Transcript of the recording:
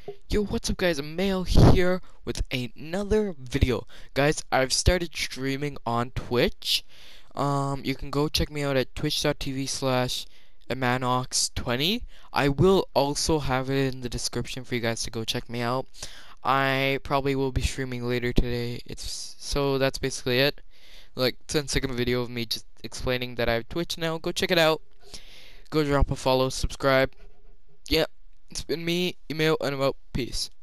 Yo, what's up guys? Mail here with another video. Guys, I've started streaming on Twitch. You can go check me out at twitch.tv/amanox20. I will also have it in the description for you guys to go check me out. I probably will be streaming later today. So that's basically it. Like 10-second video of me just explaining that I have Twitch now. Go check it out. Go drop a follow, subscribe. Yeah, it's been me, Email, and I'm out. Peace.